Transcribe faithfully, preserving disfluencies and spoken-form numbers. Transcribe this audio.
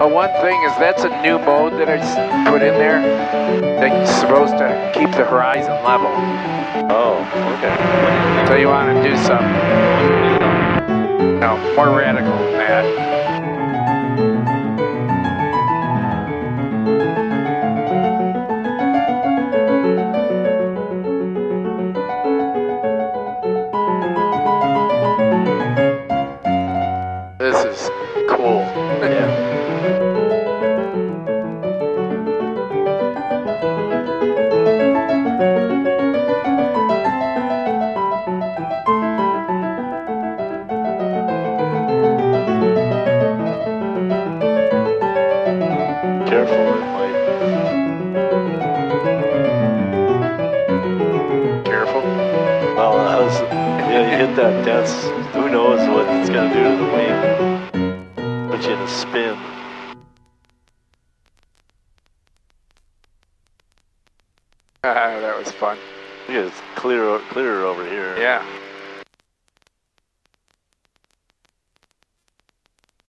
Uh, one thing is that's a new mode that I s- put in there that's supposed to keep the horizon level. Oh, okay. So you want to do something, you know, more radical than that. This is cool. Yeah. Careful, it might. Careful. Well, I was, yeah, you hit that dense. Who knows what it's gonna do to the wing? Put you in a spin. That was fun. Yeah, it's clear, clearer over here. Yeah.